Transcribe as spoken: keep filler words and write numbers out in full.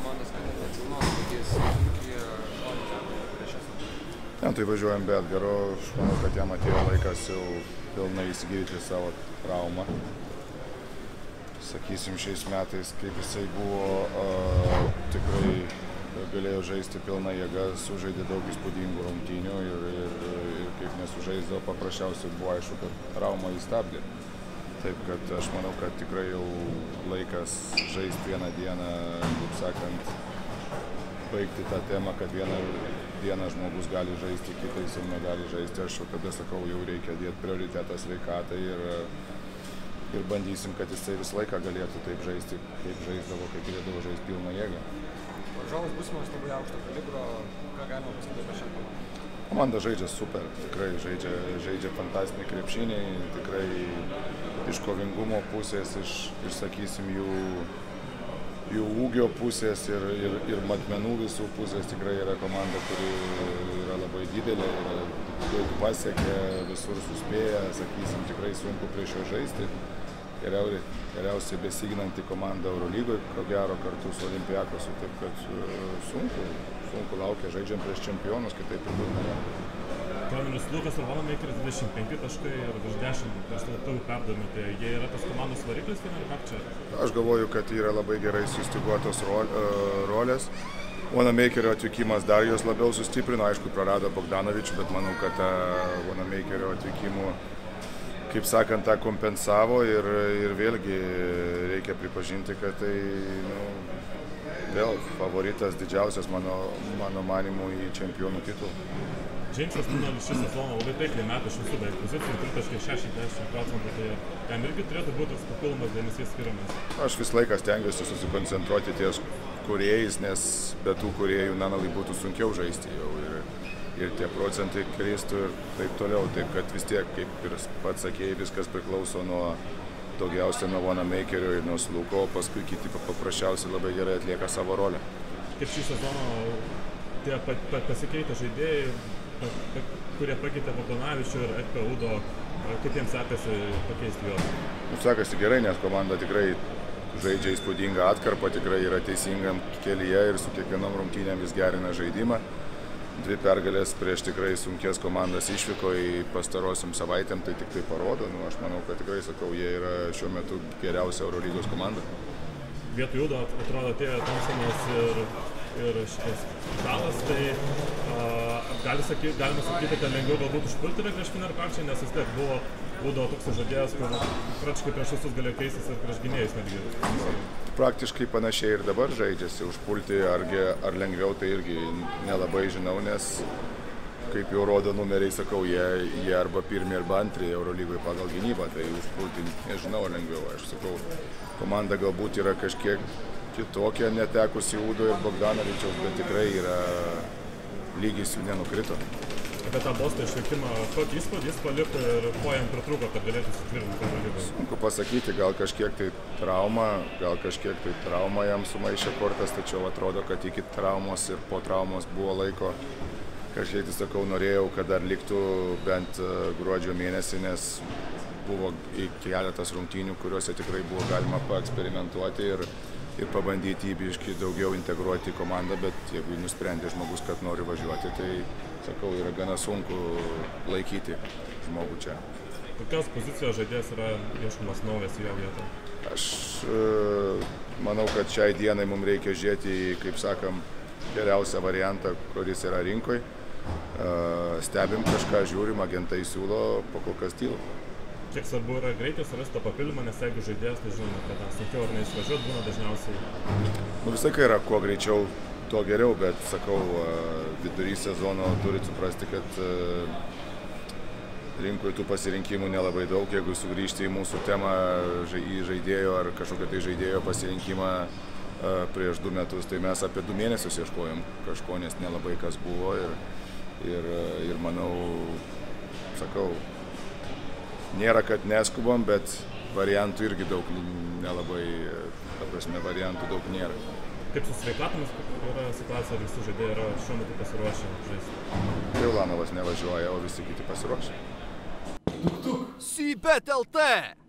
komandos kandidatas Vilnos lygis Dzūkija aštuoni metai prieš šią savaitę. Ne, tai važiuojam be Edgaro, aš manau, kad jam atėjo laikas jau pilnai įsigydyti savo traumą. Sakysim, šiais metais, kaip jisai buvo, a, tikrai galėjo žaisti pilną jėgą, sužaidė daug įspūdingų rungtynių ir, ir, ir kaip nesužaisdavo, paprasčiausiai buvo aišku, kad traumą įstabdė. Taip, kad aš manau, kad tikrai jau laikas žaisti vieną dieną, kaip sakant, baigti tą temą, kad vieną dieną žmogus gali žaisti, kitais jau negali žaisti. Aš jau tada sakau, jau reikia dėti prioritetą sveikatai ir, ir bandysim, kad jisai visą laiką galėtų taip žaisti, kaip žaisdavo, kaip galėdavo žaisti pilną jėgą. Varžovas būsimas labai aukšto kalibro, ką galima pasakyti apie šią komandą? Komanda žaidžia super, tikrai žaidžia, žaidžia fantastinį krepšinį, tikrai iš kovingumo pusės, iš, iš sakysim, jų, jų ūgio pusės ir, ir, ir matmenų visų pusės tikrai yra komanda, kuri yra labai didelė, yra daug pasiekė, visur suspėja, sakysim, tikrai sunku prieš jo žaisti. Geriausiai, geriausiai besiginanti komanda Eurolygoje, ko gero kartu su Olimpiakosu, taip kad sunku, sunku laukia, žaidžiam prieš čempionus, kitaip ir būt nėra. Treneris Lukas ir Wanamakeris dvidešimt penki taškai ir virš dešimt rezultatų perdavimų, tai jie yra tas komandos variklis, ar kaip čia? Aš galvoju, kad yra labai gerai sustyguotos rolės. Wanamakerio atvykimas dar jos labiau sustiprino, aišku, prarado Bogdanovičių, bet manau, kad Wanamakerio atvykimu, kaip sakant, tą kompensavo ir, ir vėlgi reikia pripažinti, kad tai nu, vėl favoritas didžiausias mano, mano manimu į čempionų titulą. Džeimsas būna šį sezoną labai taikliai meta iš visų beveik pozicijų, tritaškai šešiasdešimt procentų, tai jam irgi turėtų būti papildomas dėmesys skiriamas. Aš visą laiką stengiuosi susikoncentruoti ties kūrėjais, nes be tų kūrėjų Nanalai būtų sunkiau žaisti jau ir, ir tie procentai kristų ir taip toliau. Taip kad vis tiek, kaip ir pats sakėjai, viskas priklauso nuo daugiausia nuo Wanamakerio ir nuo Sluko, o paskui kiti paprasčiausiai labai gerai atlieka savo rolę. Kaip šį sezoną tie pasikeitę žaidėjai, kurie pakeitė Bogdanovičių ir Ekpe Udo, kaip jiems sekasi pakeisti juos? Sekasi gerai, nes komanda tikrai žaidžia įspūdingą atkarpą, tikrai yra teisingam kelyje ir su kiekvienom rungtynėm vis gerina žaidimą. Dvi pergalės prieš tikrai sunkės komandas išvyko į pastarosiam savaitėm, tai tik tai parodo. Nu, aš manau, kad tikrai, sakau, jie yra šiuo metu geriausia Eurolygos komanda. Vietoj Udo atrodo atėjo Thompsonas ir, ir šitas Dalas, tai uh, gali sakyti, galima sakyti, kad lengviau galbūt užpulti yra prieš Fenerbahčę, nes vis tiek buvo Udo toks žaidėjas, kur praktiškai prieš visus galėjo keistis ir prieš gynėjus netgi. Praktiškai panašiai ir dabar žaidžiasi, užpulti argi, ar lengviau, tai irgi nelabai žinau, nes kaip jau rodo numeriai, sakau, jie, jie arba pirmi arba antri Eurolygoje pagal gynybą, tai užpulti nežinau lengviau. Aš sakau, komanda galbūt yra kažkiek kitokia, netekusi Udo ir Bogdanovičiaus, bet tikrai yra lygis jų nenukrito. Apie tą Bosto išvykimą, kokį įspūdį jis paliko ir ko jam pritrūko, kad galėtų sutvirtinti Eurolygoje? Sunku pasakyti, gal kažkiek tai trauma, gal kažkiek tai trauma jam sumaišė kortas, tačiau atrodo, kad iki traumos ir po traumos buvo laiko. Kažkiek tai sakau, norėjau, kad dar liktų bent gruodžio mėnesį, nes buvo keletas rungtynių, kuriuose tikrai buvo galima paeksperimentuoti ir, ir pabandyti įbiškį daugiau integruoti į komandą, bet jeigu nusprendė žmogus, kad nori važiuoti, tai, sakau, yra gana sunku laikyti žmogų čia. Kokios pozicijos žaidėjas yra ieškomas naujas į jo vietą? Aš manau, kad šiai dienai mums reikia žiūrėti į, kaip sakam, geriausią variantą, kuris yra rinkoje. Stebim kažką, žiūrim, agentai siūlo, po kol kas tylu. Kiek svarbu yra greitai surasti tą papildymą, nes jeigu žaidėjas, tai žinoma, kad sunkiau ar neįsivažiuot būna dažniausiai. Nu, visą laiką yra, kuo greičiau, tuo geriau, bet, sakau, vidury sezono turit suprasti, kad rinkoje tų pasirinkimų nelabai daug. Jeigu sugrįžti į mūsų temą, į žaidėjo ar kažkokio tai žaidėjo pasirinkimą prieš du metus, tai mes apie du mėnesius ieškojom kažko, nes nelabai kas buvo ir, ir, ir manau, sakau, nėra, kad neskubam, bet variantų irgi daug nelabai, ta prasme, variantų daug nėra. Kaip su sveikatomis yra situacija, ar visi žaidėjai yra šiuo metu pasiruošę žaisti? Ulanovas nevažiuoja, o visi kiti pasiruošę. Sybet L T